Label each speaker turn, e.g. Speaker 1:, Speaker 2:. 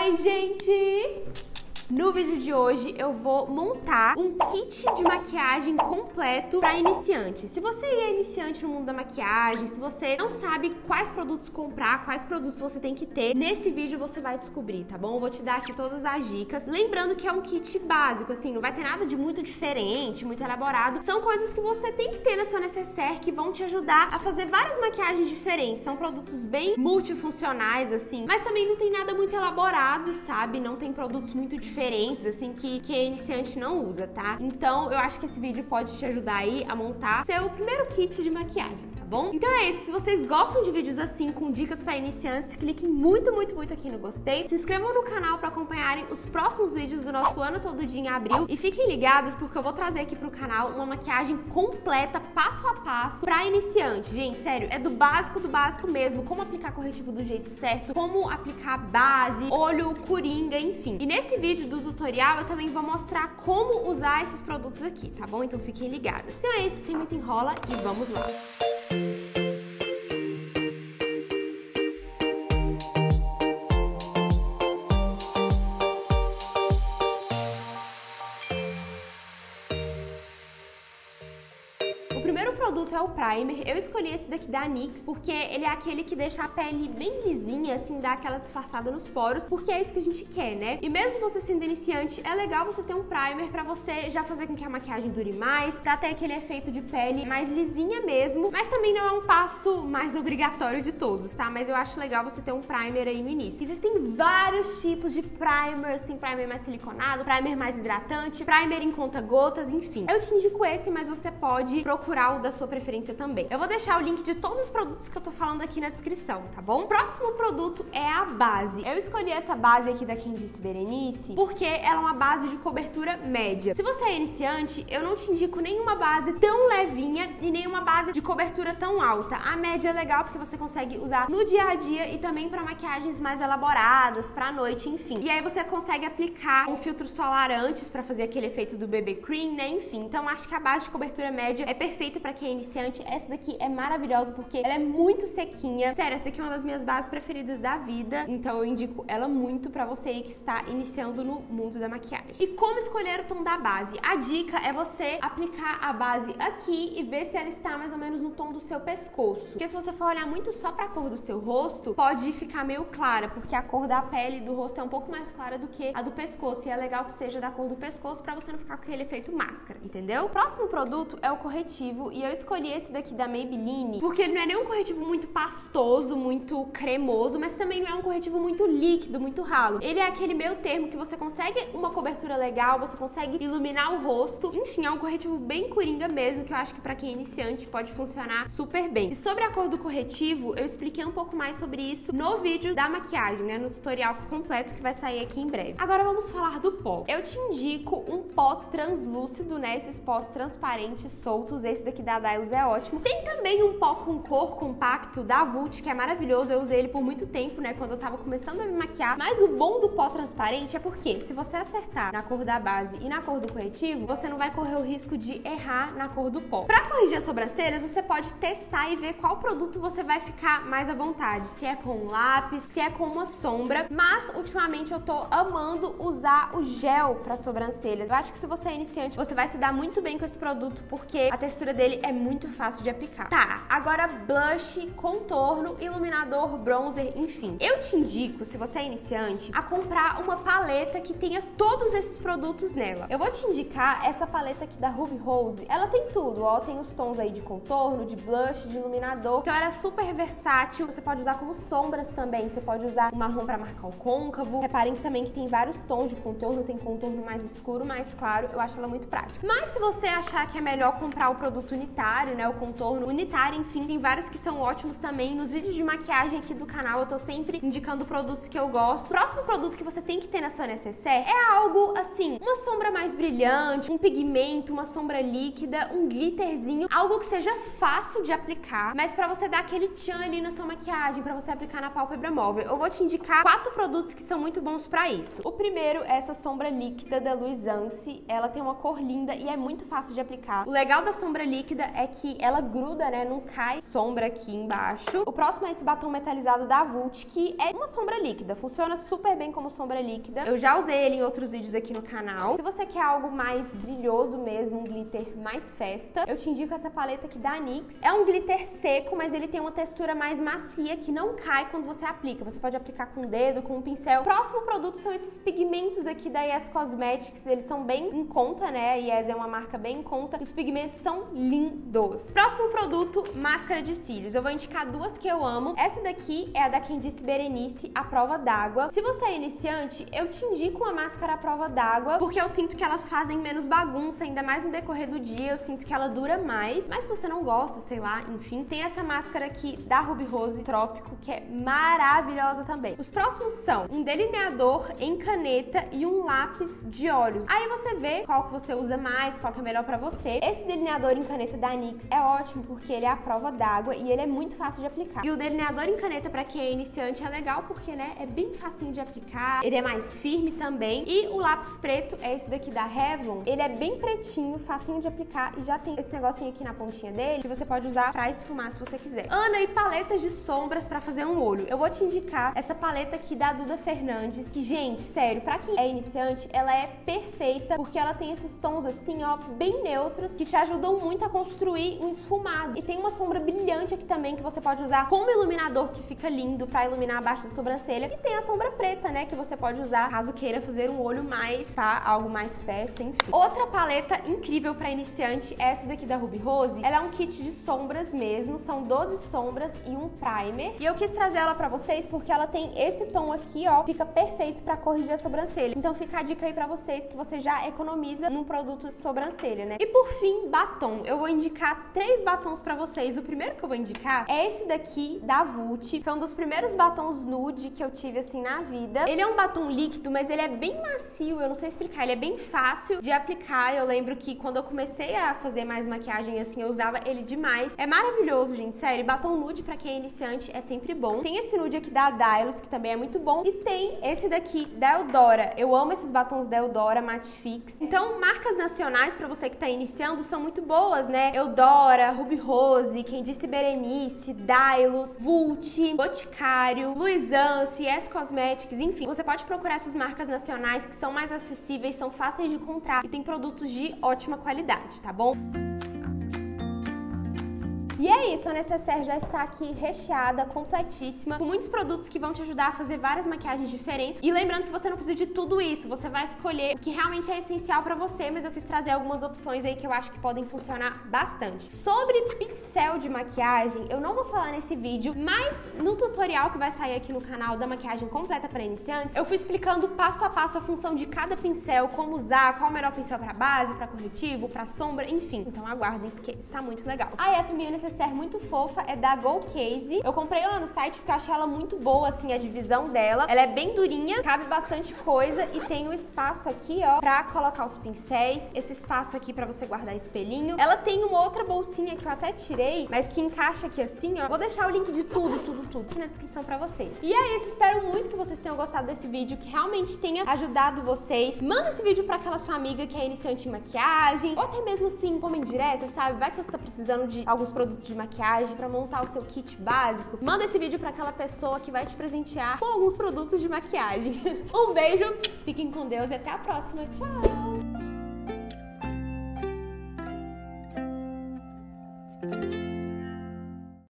Speaker 1: Oi, gente! No vídeo de hoje eu vou montar um kit de maquiagem completo para iniciante. Se você é iniciante no mundo da maquiagem, se você não sabe quais produtos comprar, quais produtos você tem que ter, nesse vídeo você vai descobrir, tá bom? Eu vou te dar aqui todas as dicas. Lembrando que é um kit básico, assim, não vai ter nada de muito diferente, muito elaborado. São coisas que você tem que ter na sua necessaire que vão te ajudar a fazer várias maquiagens diferentes. São produtos bem multifuncionais, assim, mas também não tem nada muito elaborado, sabe? Não tem produtos muito diferentes, assim, que iniciante não usa, tá? Então, eu acho que esse vídeo pode te ajudar aí a montar seu primeiro kit de maquiagem, tá bom? Então é isso, se vocês gostam de vídeos assim, com dicas para iniciantes, cliquem muito aqui no gostei, se inscrevam no canal para acompanharem os próximos vídeos do nosso ano todo dia em abril e fiquem ligados porque eu vou trazer aqui pro canal uma maquiagem completa, passo a passo, para iniciante. Gente, sério, é do básico mesmo, como aplicar corretivo do jeito certo, como aplicar base, olho, coringa, enfim. E nesse vídeo do tutorial eu também vou mostrar como usar esses produtos aqui, tá bom? Então fiquem ligadas. Então é isso, sem muita enrola e vamos lá! O primeiro produto é o primer. Eu escolhi esse daqui da NYX porque ele é aquele que deixa a pele bem lisinha, assim, dá aquela disfarçada nos poros, porque é isso que a gente quer, né? E mesmo você sendo iniciante, é legal você ter um primer pra você já fazer com que a maquiagem dure mais, pra ter aquele efeito de pele mais lisinha mesmo, mas também não é um passo mais obrigatório de todos, tá? Mas eu acho legal você ter um primer aí no início. Existem vários tipos de primers, tem primer mais siliconado, primer mais hidratante, primer em conta-gotas, enfim. Eu te indico esse, mas você pode procurar o da sua preferência também. Eu vou deixar o link de todos os produtos que eu tô falando aqui na descrição, tá bom? O próximo produto é a base. Eu escolhi essa base aqui da Candice Berenice porque ela é uma base de cobertura média. Se você é iniciante, eu não te indico nenhuma base tão levinha e nenhuma base de cobertura tão alta. A média é legal porque você consegue usar no dia a dia e também para maquiagens mais elaboradas, pra noite, enfim. E aí você consegue aplicar um filtro solar antes pra fazer aquele efeito do BB Cream, né? Enfim, então acho que a base de cobertura média é perfeita pra quem é iniciante. Essa daqui é maravilhosa porque ela é muito sequinha. Sério, essa daqui é uma das minhas bases preferidas da vida, então eu indico ela muito pra você aí que está iniciando no mundo da maquiagem. E como escolher o tom da base? A dica é você aplicar a base aqui e ver se ela está mais ou menos no tom do seu pescoço. Porque se você for olhar muito só pra cor do seu rosto, pode ficar meio clara, porque a cor da pele do rosto é um pouco mais clara do que a do pescoço, e é legal que seja da cor do pescoço pra você não ficar com aquele efeito máscara, entendeu? O próximo produto é o corretivo, e eu escolhi esse daqui da Maybelline porque ele não é nem um corretivo muito pastoso, muito cremoso, mas também não é um corretivo muito líquido, muito ralo. Ele é aquele meio termo que você consegue uma cobertura legal, você consegue iluminar o rosto. Enfim, é um corretivo bem coringa mesmo, que eu acho que pra quem é iniciante pode funcionar super bem. E sobre a cor do corretivo, eu expliquei um pouco mais sobre isso no vídeo da maquiagem, né? No tutorial completo que vai sair aqui em breve. Agora vamos falar do pó. Eu te indico um pó translúcido, né? Esses pós transparentes, soltos. Esse daqui da Dylos é ótimo. Tem também um pó com cor compacto da Vult, que é maravilhoso. Eu usei ele por muito tempo, né? Quando eu tava começando a me maquiar. Mas o bom do pó transparente é porque se você acertar na cor da base e na cor do corretivo, você não vai correr o risco de errar na cor do pó. Pra corrigir as sobrancelhas, você pode testar e ver qual produto você vai ficar mais à vontade. Se é com lápis, se é com uma sombra. Mas, ultimamente, eu tô amando usar o gel pra sobrancelhas. Eu acho que se você é iniciante, você vai se dar muito bem com esse produto, porque a textura dele é muito fácil de aplicar. Tá, agora blush, contorno, iluminador, bronzer, enfim. Eu te indico, se você é iniciante, a comprar uma paleta que tenha todos esses produtos nela. Eu vou te indicar essa paleta aqui da Ruby Rose. Ela tem tudo, ó, tem os tons aí de contorno, de blush, de iluminador. Então ela é super versátil. Você pode usar como sombras também. Você pode usar o marrom pra marcar o côncavo. Reparem também que tem vários tons de contorno. Tem contorno mais escuro, mais claro. Eu acho ela muito prática. Mas se você achar que é melhor comprar o produto unitário, né, o contorno unitário, enfim, tem vários que são ótimos também. Nos vídeos de maquiagem aqui do canal eu tô sempre indicando produtos que eu gosto. O próximo produto que você tem que ter na sua necessaire é algo assim, uma sombra mais brilhante, um pigmento, uma sombra líquida, um glitterzinho, algo que seja fácil de aplicar, mas pra você dar aquele tchan ali na sua maquiagem, pra você aplicar na pálpebra móvel. Eu vou te indicar 4 produtos que são muito bons pra isso. O primeiro é essa sombra líquida da Luisance. Ela tem uma cor linda e é muito fácil de aplicar. O legal da sombra líquida é que ela gruda, né? Não cai sombra aqui embaixo. O próximo é esse batom metalizado da Vult, que é uma sombra líquida. Funciona super bem como sombra líquida. Eu já usei ele em outros vídeos aqui no canal. Se você quer algo mais brilhoso mesmo, um glitter mais festa, eu te indico essa paleta aqui da NYX. É um glitter seco, mas ele tem uma textura mais macia que não cai quando você aplica. Você pode aplicar com o dedo, com o pincel. O próximo produto são esses pigmentos aqui da Yes Cosmetics. Eles são bem em conta, né? Yes é uma marca bem em conta. Os pigmentos são lindos. Próximo produto, máscara de cílios. Eu vou indicar duas que eu amo. Essa daqui é a da Candice Berenice, a prova d'água. Se você é iniciante, eu te indico uma máscara à prova d'água, porque eu sinto que elas fazem menos bagunça, ainda mais no decorrer do dia. Eu sinto que ela dura mais. Mas se você não gosta, sei lá, enfim, tem essa máscara aqui da Ruby Rose Trópico, que é maravilhosa também. Os próximos são um delineador em caneta e um lápis de olhos. Aí você vê qual que você usa mais, qual que é melhor pra você. Esse delineador em caneta da NYX é ótimo porque ele é à prova d'água e ele é muito fácil de aplicar. E o delineador em caneta pra quem é iniciante é legal porque, né, é bem facinho de aplicar, ele é mais firme também. E o lápis preto é esse daqui da Revlon. Ele é bem pretinho, facinho de aplicar e já tem esse negocinho aqui na pontinha dele que você pode usar pra esfumar se você quiser. Ana, e paletas de sombras pra fazer um olho. Eu vou te indicar essa paleta aqui da Duda Fernandes, que, gente, sério, pra quem é iniciante, ela é perfeita porque ela tem esses tons assim, ó, bem neutros, que te ajudam muito a construir um esfumado. E tem uma sombra brilhante aqui também que você pode usar como iluminador, que fica lindo pra iluminar abaixo da sobrancelha. E tem a sombra preta, né, que você pode usar caso queira fazer um olho mais, tá? Algo mais festa, enfim. Outra paleta incrível pra iniciante é essa daqui da Ruby Rose. Ela é um kit de sombras mesmo, são 12 sombras e um primer. E eu quis trazer ela pra vocês porque ela tem esse tom aqui, ó, fica perfeito pra corrigir a sobrancelha. Então fica a dica aí pra vocês que você já economiza num produto de sobrancelha, né? E por fim, batom. Eu vou indicar 3 batons pra vocês. O primeiro que eu vou indicar é esse daqui da Vult, que é um dos primeiros batons nude que eu tive assim na vida. Ele é um batom líquido, mas ele é bem macio, eu não sei explicar, ele é bem fácil de aplicar. Eu lembro que quando eu comecei a fazer mais maquiagem assim, eu usava ele demais. É maravilhoso, gente, sério. Batom nude pra quem é iniciante é sempre bom. Tem esse nude aqui da Dylos, que também é muito bom. E tem esse daqui da Eudora. Eu amo esses batons da Eudora Matte Fix. Então, marcas nacionais pra você que tá iniciando são muito boas, né? Eudora, Ruby Rose, Candice Berenice, Dylos, Vult, Boticário, Luisance, Yes Cosmetics, enfim. Você pode procurar essas marcas nacionais que são mais acessíveis, são fáceis de encontrar e tem produtos de ótima qualidade, tá bom? E é isso, a necessaire já está aqui recheada, completíssima, com muitos produtos que vão te ajudar a fazer várias maquiagens diferentes. E lembrando que você não precisa de tudo isso, você vai escolher o que realmente é essencial pra você, mas eu quis trazer algumas opções aí que eu acho que podem funcionar bastante. Sobre pincel de maquiagem, eu não vou falar nesse vídeo, mas no tutorial que vai sair aqui no canal da maquiagem completa para iniciantes, eu fui explicando passo a passo a função de cada pincel, como usar, qual o melhor pincel pra base, pra corretivo, pra sombra, enfim. Então aguardem, porque está muito legal. Ah, essa minha necessaire muito fofa é da Go Case. Eu comprei ela no site porque eu achei ela muito boa, assim, a divisão dela. Ela é bem durinha, cabe bastante coisa e tem um espaço aqui, ó, pra colocar os pincéis. Esse espaço aqui pra você guardar espelhinho. Ela tem uma outra bolsinha que eu até tirei, mas que encaixa aqui assim, ó. Vou deixar o link de tudo aqui na descrição pra vocês. E é isso, espero muito que vocês tenham gostado desse vídeo, que realmente tenha ajudado vocês. Manda esse vídeo pra aquela sua amiga que é iniciante em maquiagem, ou até mesmo assim, como indireta, sabe? Vai que você tá precisando de alguns produtos de maquiagem pra montar o seu kit básico. Manda esse vídeo pra aquela pessoa que vai te presentear com alguns produtos de maquiagem. Um beijo, fiquem com Deus e até a próxima. Tchau!